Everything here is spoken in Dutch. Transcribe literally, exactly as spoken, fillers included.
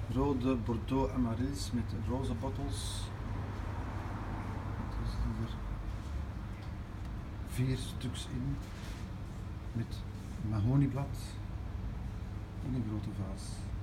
rode Bordeaux Amaryllis met roze bottles. Er zitten er vier stuks in met mahonieblad in een grote vaas.